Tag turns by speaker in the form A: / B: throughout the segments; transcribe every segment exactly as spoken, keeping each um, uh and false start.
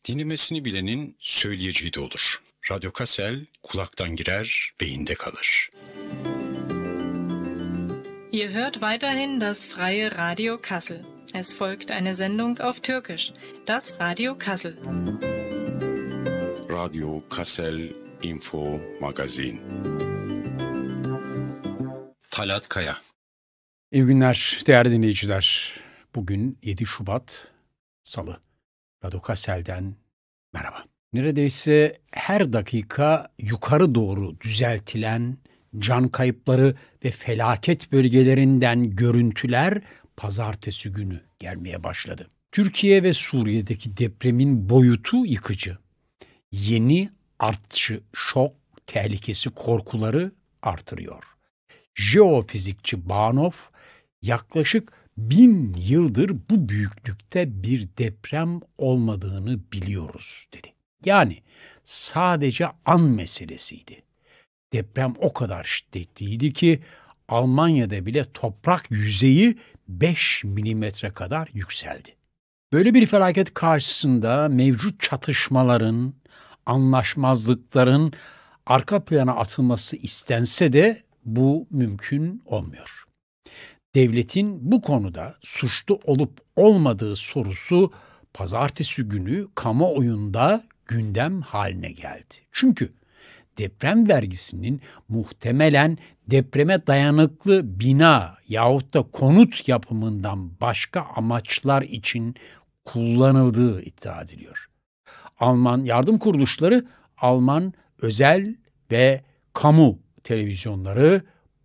A: Dinlemesini bilenin söyleyeceği de olur. Radyo Kassel kulaktan girer, beyinde kalır.
B: Ihr hört weiterhin das freie Radio Kassel. Es folgt eine Sendung auf Türkisch, das Radio Kassel.
A: Radyo Kassel Info Magazin. Talat Kaya.
C: İyi günler değerli dinleyiciler. Bugün yedi Şubat Salı. Radyo Kassel'den merhaba. Neredeyse her dakika yukarı doğru düzeltilen can kayıpları ve felaket bölgelerinden görüntüler pazartesi günü gelmeye başladı. Türkiye ve Suriye'deki depremin boyutu yıkıcı. Yeni artçı şok tehlikesi korkuları artırıyor. Jeofizikçi Banov yaklaşık bin yıldır bu büyüklükte bir deprem olmadığını biliyoruz dedi. Yani sadece an meselesiydi. Deprem o kadar şiddetliydi ki Almanya'da bile toprak yüzeyi beş milimetre kadar yükseldi. Böyle bir felaket karşısında mevcut çatışmaların, anlaşmazlıkların arka plana atılması istense de bu mümkün olmuyor. Devletin bu konuda suçlu olup olmadığı sorusu pazartesi günü kamuoyunda gündem haline geldi. Çünkü deprem vergisinin muhtemelen depreme dayanıklı bina yahut da konut yapımından başka amaçlar için kullanıldığı iddia ediliyor. Alman yardım kuruluşları, Alman özel ve kamu televizyonları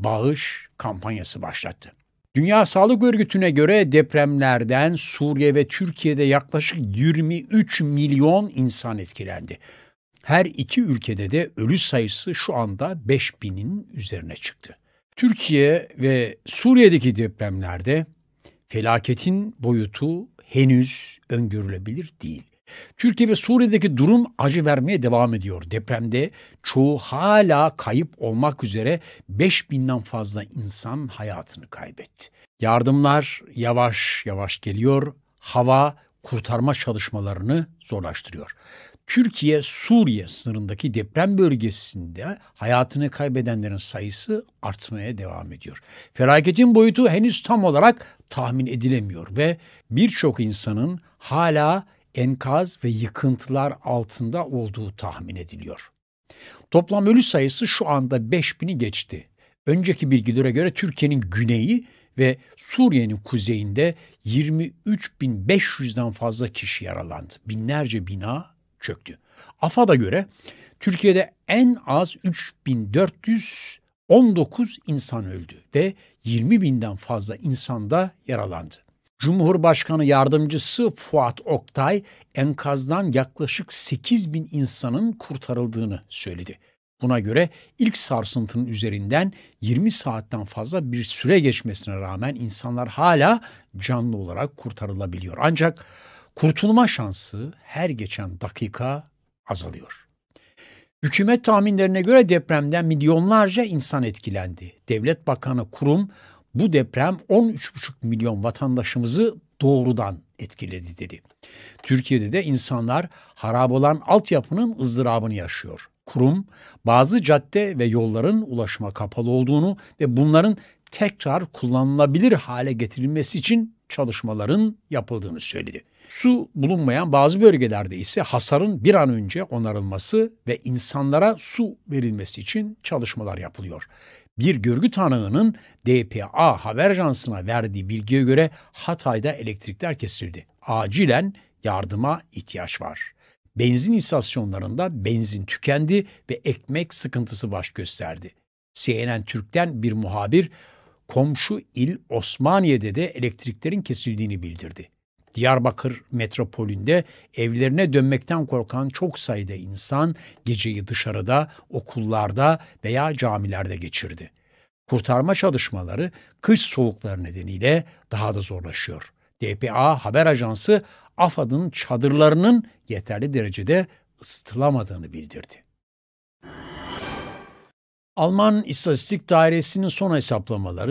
C: bağış kampanyası başlattı. Dünya Sağlık Örgütü'ne göre depremlerden Suriye ve Türkiye'de yaklaşık yirmi üç milyon insan etkilendi. Her iki ülkede de ölü sayısı şu anda beş binin üzerine çıktı. Türkiye ve Suriye'deki depremlerde felaketin boyutu henüz öngörülebilir değil. Türkiye ve Suriye'deki durum acı vermeye devam ediyor. Depremde çoğu hala kayıp olmak üzere beş binden fazla insan hayatını kaybetti. Yardımlar yavaş yavaş geliyor. Hava kurtarma çalışmalarını zorlaştırıyor. Türkiye-Suriye sınırındaki deprem bölgesinde hayatını kaybedenlerin sayısı artmaya devam ediyor. Felaketin boyutu henüz tam olarak tahmin edilemiyor ve birçok insanın hala enkaz ve yıkıntılar altında olduğu tahmin ediliyor. Toplam ölü sayısı şu anda beş bini geçti. Önceki bilgilere göre Türkiye'nin güneyi ve Suriye'nin kuzeyinde yirmi üç bin beş yüzden fazla kişi yaralandı. Binlerce bina çöktü. AFAD'a göre Türkiye'de en az üç bin dört yüz on dokuz insan öldü ve yirmi binden fazla insan da yaralandı. Cumhurbaşkanı Yardımcısı Fuat Oktay enkazdan yaklaşık sekiz bin insanın kurtarıldığını söyledi. Buna göre ilk sarsıntının üzerinden yirmi saatten fazla bir süre geçmesine rağmen insanlar hala canlı olarak kurtarılabiliyor. Ancak kurtulma şansı her geçen dakika azalıyor. Hükümet tahminlerine göre depremden milyonlarca insan etkilendi. Devlet Bakanı Kurum bu deprem on üç buçuk milyon vatandaşımızı doğrudan etkiledi dedi. Türkiye'de de insanlar harap olan altyapının ızdırabını yaşıyor. Kurum bazı cadde ve yolların ulaşıma kapalı olduğunu ve bunların tekrar kullanılabilir hale getirilmesi için çalışmaların yapıldığını söyledi. Su bulunmayan bazı bölgelerde ise hasarın bir an önce onarılması ve insanlara su verilmesi için çalışmalar yapılıyor. Bir görgü tanığının D P A haber ajansına verdiği bilgiye göre Hatay'da elektrikler kesildi. Acilen yardıma ihtiyaç var. Benzin istasyonlarında benzin tükendi ve ekmek sıkıntısı baş gösterdi. C N N Türk'ten bir muhabir komşu il Osmaniye'de de elektriklerin kesildiğini bildirdi. Diyarbakır metropolünde evlerine dönmekten korkan çok sayıda insan geceyi dışarıda, okullarda veya camilerde geçirdi. Kurtarma çalışmaları kış soğukları nedeniyle daha da zorlaşıyor. D P A haber ajansı AFAD'ın çadırlarının yeterli derecede ısıtılamadığını bildirdi. Alman İstatistik Dairesi'nin son hesaplamaları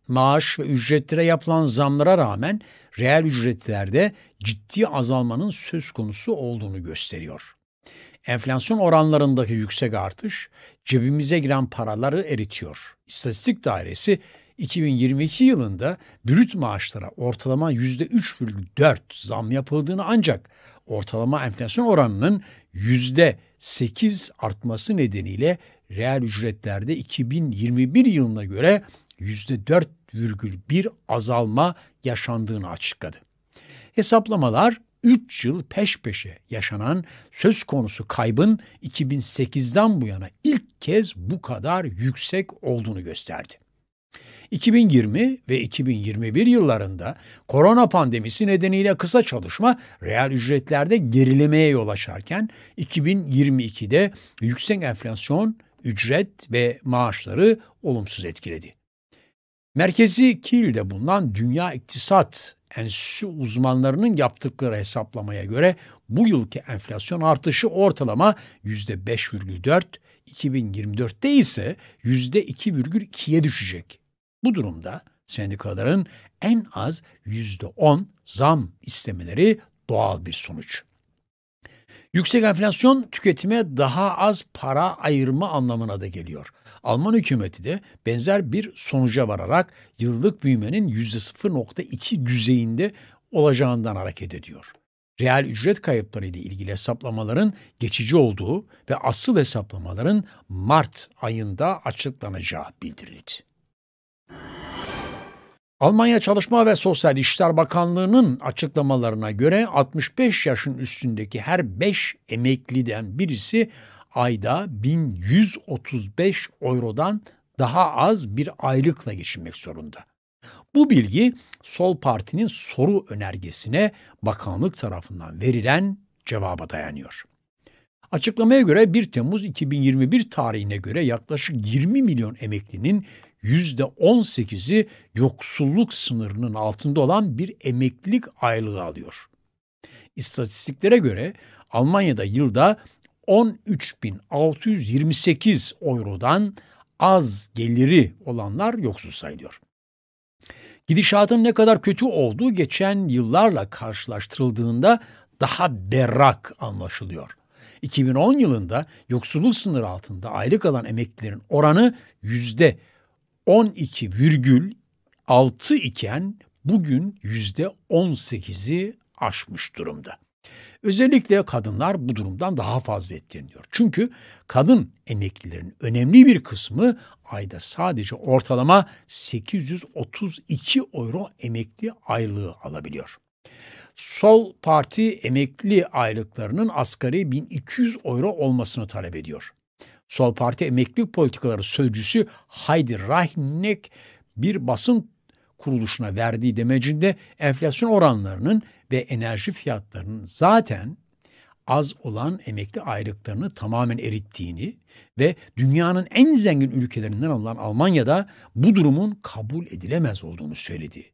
C: maaş ve ücretlere yapılan zamlara rağmen reel ücretlerde ciddi azalmanın söz konusu olduğunu gösteriyor. Enflasyon oranlarındaki yüksek artış cebimize giren paraları eritiyor. İstatistik Dairesi iki bin yirmi iki yılında brüt maaşlara ortalama yüzde üç virgül dört zam yapıldığını ancak ortalama enflasyon oranının yüzde sekiz artması nedeniyle reel ücretlerde iki bin yirmi bir yılına göre yüzde dört virgül bir azalma yaşandığını açıkladı. Hesaplamalar üç yıl peş peşe yaşanan söz konusu kaybın iki bin sekizden bu yana ilk kez bu kadar yüksek olduğunu gösterdi. iki bin yirmi ve iki bin yirmi bir yıllarında korona pandemisi nedeniyle kısa çalışma reel ücretlerde gerilemeye yol açarken iki bin yirmi ikide yüksek enflasyon ücret ve maaşları olumsuz etkiledi. Merkezi Kiel'de bulunan Dünya İktisat Enstitüsü uzmanlarının yaptıkları hesaplamaya göre bu yılki enflasyon artışı ortalama yüzde beş virgül dört, iki bin yirmi dörtte ise yüzde iki virgül ikiye düşecek. Bu durumda sendikaların en az yüzde on zam istemeleri doğal bir sonuç. Yüksek enflasyon tüketime daha az para ayırma anlamına da geliyor. Alman hükümeti de benzer bir sonuca vararak yıllık büyümenin yüzde sıfır virgül iki düzeyinde olacağından hareket ediyor. Reel ücret kayıpları ile ilgili hesaplamaların geçici olduğu ve asıl hesaplamaların Mart ayında açıklanacağı bildirildi. Almanya Çalışma ve Sosyal İşler Bakanlığı'nın açıklamalarına göre altmış beş yaşın üstündeki her beş emekliden birisi ayda bin yüz otuz beş eurodan daha az bir aylıkla geçinmek zorunda. Bu bilgi Sol Parti'nin soru önergesine bakanlık tarafından verilen cevaba dayanıyor. Açıklamaya göre bir Temmuz iki bin yirmi bir tarihine göre yaklaşık yirmi milyon emeklinin yüzde on sekizi yoksulluk sınırının altında olan bir emeklilik aylığı alıyor. İstatistiklere göre Almanya'da yılda on üç bin altı yüz yirmi sekiz eurodan az geliri olanlar yoksul sayılıyor. Gidişatın ne kadar kötü olduğu geçen yıllarla karşılaştırıldığında daha berrak anlaşılıyor. iki bin on yılında yoksulluk sınırı altında aylık alan emeklilerin oranı yüzde on iki virgül altı iken bugün yüzde on sekizi aşmış durumda. Özellikle kadınlar bu durumdan daha fazla etkileniyor. Çünkü kadın emeklilerin önemli bir kısmı ayda sadece ortalama sekiz yüz otuz iki euro emekli aylığı alabiliyor. Sol Parti emekli aylıklarının asgari bin iki yüz euro olmasını talep ediyor. Sol Parti emeklilik politikaları sözcüsü Heidi Reichneck bir basın kuruluşuna verdiği demecinde enflasyon oranlarının ve enerji fiyatlarının zaten az olan emekli aylıklarını tamamen erittiğini ve dünyanın en zengin ülkelerinden olan Almanya'da bu durumun kabul edilemez olduğunu söyledi.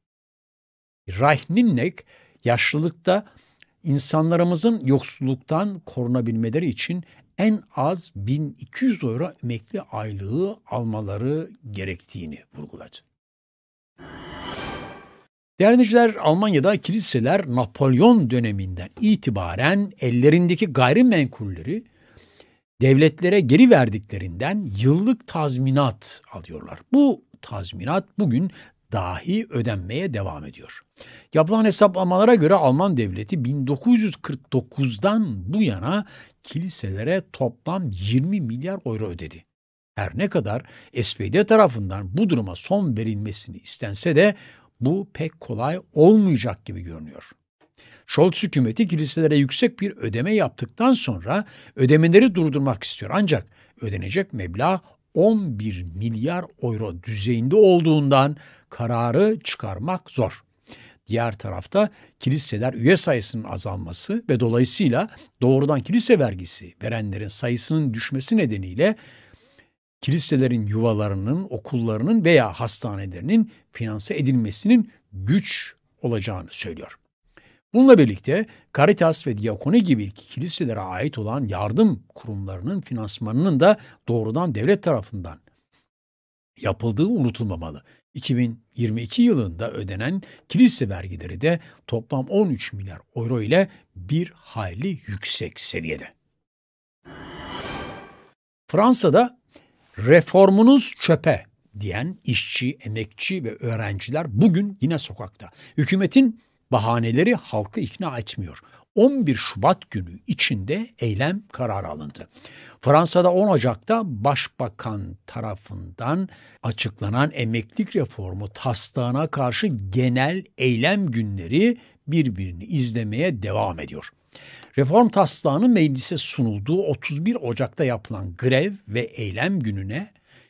C: Reichneck, yaşlılıkta insanlarımızın yoksulluktan korunabilmeleri için en az bin iki yüz euro emekli aylığı almaları gerektiğini vurguladı. Değerli dinleyiciler, Almanya'da kiliseler Napolyon döneminden itibaren ellerindeki gayrimenkulleri devletlere geri verdiklerinden yıllık tazminat alıyorlar. Bu tazminat bugün dahi ödenmeye devam ediyor. Yapılan hesaplamalara göre Alman devleti bin dokuz yüz kırk dokuzdan bu yana kiliselere toplam yirmi milyar euro ödedi. Her ne kadar S P D tarafından bu duruma son verilmesini istense de bu pek kolay olmayacak gibi görünüyor. Scholz hükümeti kiliselere yüksek bir ödeme yaptıktan sonra ödemeleri durdurmak istiyor. Ancak ödenecek meblağ on bir milyar euro düzeyinde olduğundan kararı çıkarmak zor. Diğer tarafta kiliseler üye sayısının azalması ve dolayısıyla doğrudan kilise vergisi verenlerin sayısının düşmesi nedeniyle kiliselerin yuvalarının, okullarının veya hastanelerinin finanse edilmesinin güç olacağını söylüyor. Bununla birlikte Caritas ve Diakoni gibi kiliselere ait olan yardım kurumlarının finansmanının da doğrudan devlet tarafından yapıldığı unutulmamalı. iki bin yirmi iki yılında ödenen kilise vergileri de toplam on üç milyar euro ile bir hayli yüksek seviyede. Fransa'da reformunuz çöpe diyen işçi, emekçi ve öğrenciler bugün yine sokakta. Hükümetin bahaneleri halkı ikna etmiyor. on bir Şubat günü içinde eylem kararı alındı. Fransa'da on Ocak'ta Başbakan tarafından açıklanan emeklilik reformu taslağına karşı genel eylem günleri birbirini izlemeye devam ediyor. Reform taslağının meclise sunulduğu otuz bir Ocak'ta yapılan grev ve eylem gününe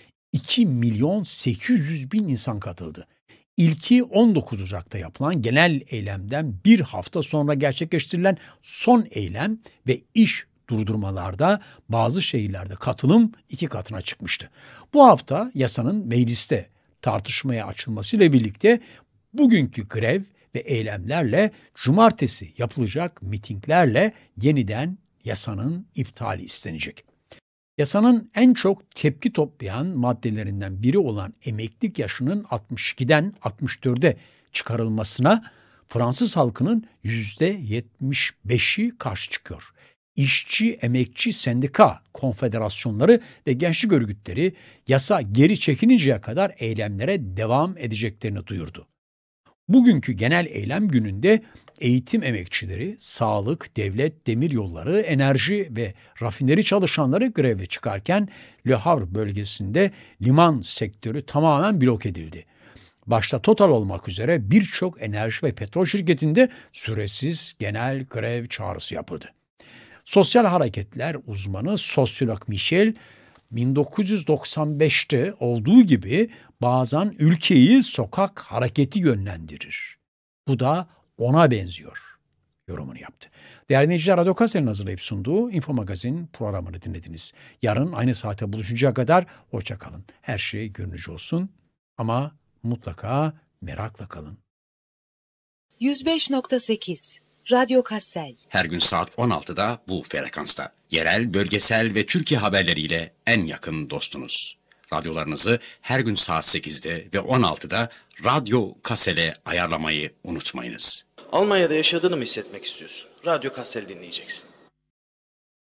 C: iki milyon sekiz yüz bin insan katıldı. İlki on dokuz Ocak'ta yapılan genel eylemden bir hafta sonra gerçekleştirilen son eylem ve iş durdurmalarda bazı şehirlerde katılım iki katına çıkmıştı. Bu hafta yasanın mecliste tartışmaya açılmasıyla birlikte bugünkü grev ve eylemlerle cumartesi yapılacak mitinglerle yeniden yasanın iptali istenecek. Yasanın en çok tepki toplayan maddelerinden biri olan emeklilik yaşının altmış ikiden altmış dörde çıkarılmasına Fransız halkının yüzde yetmiş beşi karşı çıkıyor. İşçi, emekçi, sendika konfederasyonları ve gençlik örgütleri yasa geri çekilinceye kadar eylemlere devam edeceklerini duyurdu. Bugünkü genel eylem gününde eğitim emekçileri, sağlık, devlet, demiryolları, enerji ve rafineri çalışanları greve çıkarken Le Havre bölgesinde liman sektörü tamamen blok edildi. Başta Total olmak üzere birçok enerji ve petrol şirketinde süresiz genel grev çağrısı yapıldı. Sosyal hareketler uzmanı sosyolog Michel, bin dokuz yüz doksan beşte olduğu gibi bazen ülkeyi sokak hareketi yönlendirir. Bu da ona benziyor yorumunu yaptı. Değerli dinleyiciler, Radyo Kassel'in hazırlayıp sunduğu Info Magazin programını dinlediniz. Yarın aynı saate buluşuncaya kadar hoşça kalın. Her şey gönlünüzce olsun ama mutlaka merakla kalın.
D: yüz beş nokta sekiz Radyo Kassel.
E: Her gün saat on altıda bu frekansta. Yerel, bölgesel ve Türkiye haberleriyle en yakın dostunuz. Radyolarınızı her gün saat sekizde ve on altıda Radyo Kassel'e ayarlamayı unutmayınız.
F: Almanya'da yaşadığını mı hissetmek istiyorsun? Radyo Kassel dinleyeceksin.